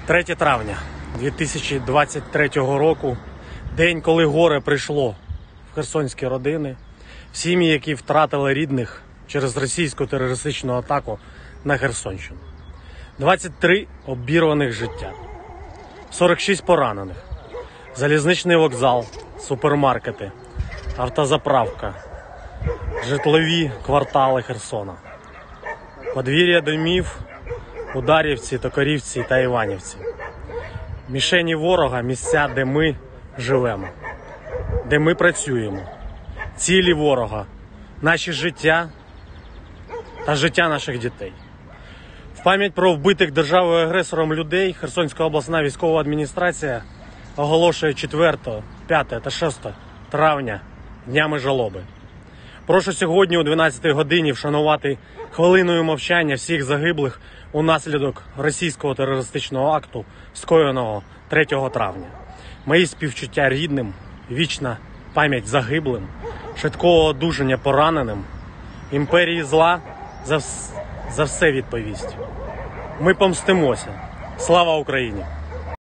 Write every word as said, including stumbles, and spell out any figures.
третє травня дві тисячі двадцять третього року, день, коли горе прийшло в херсонські родини, в сім'ї, які втратили рідних через російську терористичну атаку на Херсонщину. двадцять три обірваних життя, сорок шість поранених, залізничний вокзал, супермаркети, автозаправка, житлові квартали Херсона, подвір'я домів у Дар'ївці, Токарівці та Іванівці. Мішені ворога – місця, де ми живемо, де ми працюємо. Цілі ворога – наші життя та життя наших дітей. В пам'ять про вбитих державою-агресором людей Херсонська обласна військова адміністрація оголошує четверте, п'яте та шосте травня днями жалоби. Прошу сьогодні о дванадцятій годині вшанувати хвилиною мовчання всіх загиблих унаслідок російського терористичного акту, скоєного третього травня. Мої співчуття рідним, вічна пам'ять загиблим, швидкого одужання пораненим, імперії зла за, вс... за все відповість. Ми помстимося. Слава Україні!